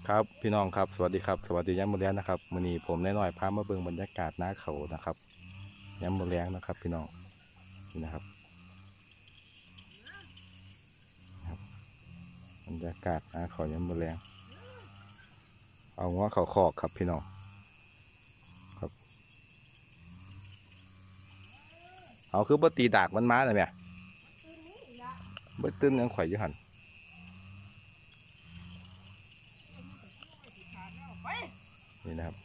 ครับพี่น้องครับสวัสดีครับสวัสดีย้ำมือแรงนะครับมื้อนี้ผมน้อยๆพามาเบิ่งบรรยากาศหน้าเขานะครับย้ำมือแรงนะครับพี่น้องนี่นะครับบรรยากาศหน้าเขาย้ำมือแรงเอาง้อเขาคอกครับพี่น้องครับเอาคือบ่ตีดากมันมาเลยเนี่ยบ่ตื้นยังข่อยอยู่หันนี่นะครับ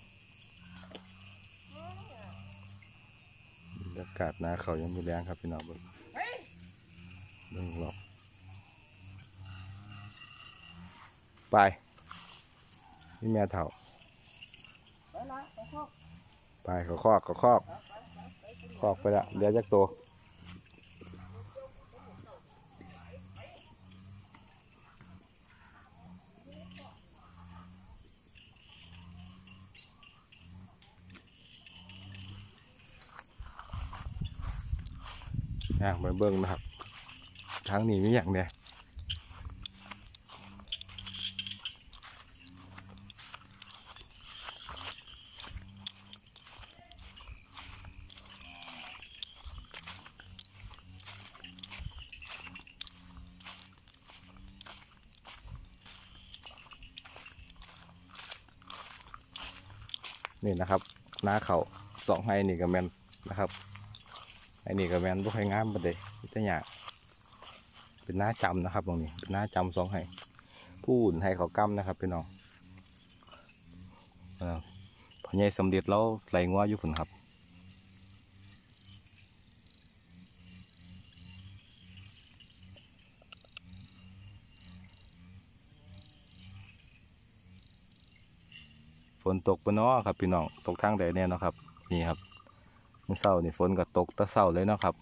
บรรยากาศหน้าเขาย้ำมือแรงครับพี่น้องเบิ่งรอบไปนี่แม่เถ่าไปเขาคอกคอกไปละเหลือจักตัวไปเบิ่งนะครับทางนี้มีอย่างเนี่ยนี่นะครับหน้าเขาสองไฮนี่กับแมนนะครับไอ้นี่กับแมนบุคคลงามประเดี๋ยวจะหยาเป็นหน้าจำนะครับตรงนี้เป็นหน้าจำสองไฮผู้อุ่นไฮเขากำนะครับพี่น้องพอใหญ่สำเร็จแล้วไหลงัวอยู่ผุนครับฝนตกปะเนาะครับพี่น้องตกทางใดเนี่ยเนาะครับนี่ครับเมื่อเช้านี่ฝนก็ตกตะเช้าเลยเนาะครับ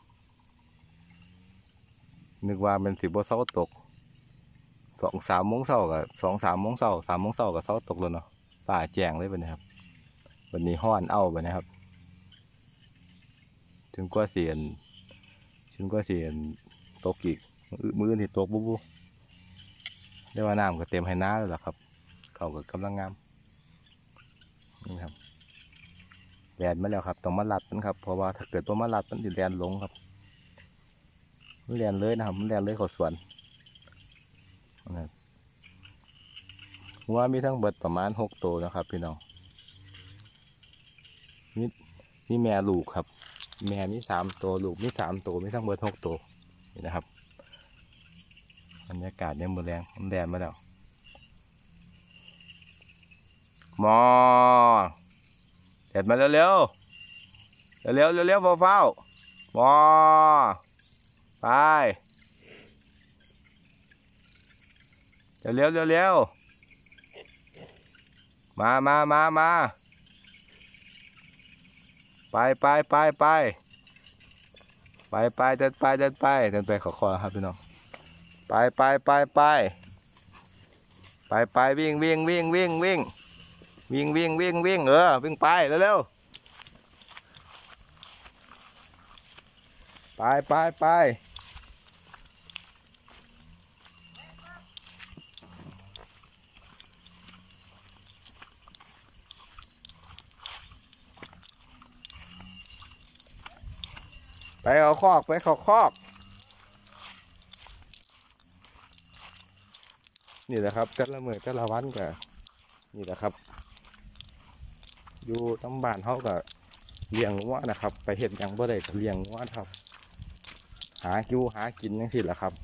นึกว่าเป็นสิบว่าเช้าตก2-3 โมงเช้ากับ2-3 โมงเช้า3 โมงเช้ากับเช้าตกแล้วเนาะป่าแจ้งเลยวันนี้ครับวันนี้ห้อนเอาไปนะครับถึงกว่าเสียนตกอีกมือนี่ตกบุ๊บเรียกว่าน้ำก็เต็มให้น้าแล้วล่ะครับเขาก็กำลังงามนี่ครับแลนมาแล้วครับต้องมาลัดมันครับเพราะว่าถ้าเกิดตัวมาลัดมันจะแลนลงครับมันแลนเลยนะครับมันแลนเลยเขาสวนว่ามีทั้งเบิดประมาณ6 ตัวนะครับพี่น้องมีแม่ลูกครับแม่มี3 ตัวลูกมี3 ตัวมีทั้งเบิด6 ตัวนี่นะครับบรรยากาศเนี่ยมือแรงมันแดดมาแล้วมอแดดมาเร็วเฝ้ามอไปเร็วมาไปเดินไปขอครับพี่น้องไปวิ่งวิ่งวิ่งไปเร็วไปเขาคอกนี่แหละครับแต่ละมื้อแต่ละวันก็นี่แหละครับอยู่ตำบานเขาก็เลี้ยงวัวนะครับไปเห็ดยังบ่ได้ก็เลี้ยงวัวครับหากินยังสิแหละครับ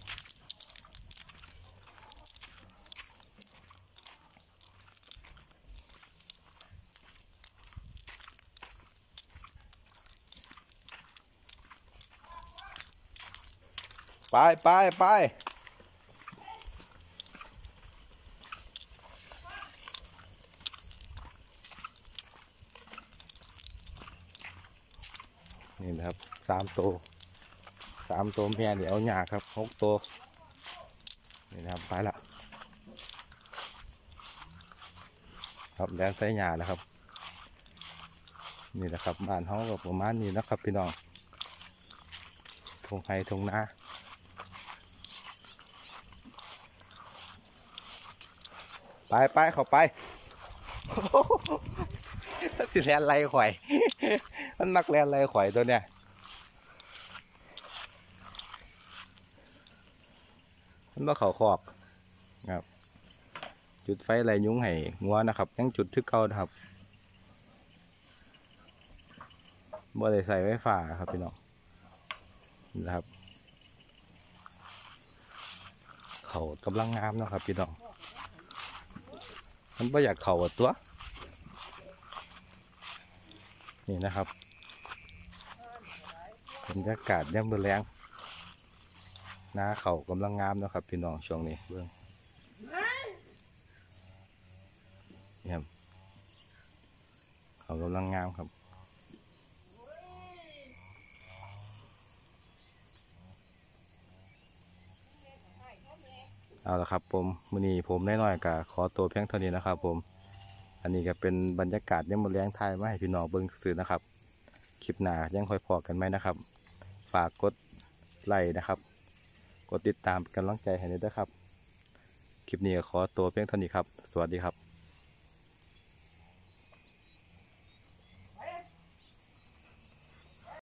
ไปนี่นะครับ3 ตัวแม่เดี๋ยวเอาหยาครับ6 ตัวนี่นะครับไปละครับแดนใส่หยานะครับนี่แหละครับบ้านเขากับประมาณนี้นะครับพี่น้องทงไฮทงนาไปเข้าไปสิแลนไรข่อยมันมักแลนไรข่อยตัวเนี้ยมันมาเขาคอกครับจุดไฟไรยุ้งให้งัวนะครับยังจุดทึกเก่านะครับบ่ได้ใส่ไฟฟ้าครับพี่น้องนะครับเขากำลังงามนะครับพี่น้องมันไม่อยากเข่าตัวนี่นะครับบรรยากาศย่ำแรงหน้าเขากำลังงามนะครับพี่น้องช่วงนี้เบื้องนี่ครับเขากำลังงามครับเอาละครับผมมื้อนี้ผมน้อยๆก็ขอตัวเพียงเท่านี้นะครับผมอันนี้ก็เป็นบรรยากาศย่ำแรงไทยมาให้พี่น้องเบิ่งสื่อนะครับคลิปหน้ายังค่อยพอกันไหมนะครับ ฝากกดไลค์นะครับกดติดตามเป็นกำลังใจให้ด้วยนะครับคลิปนี้ขอตัวเพียงเท่านี้ครับสวัสดีครับ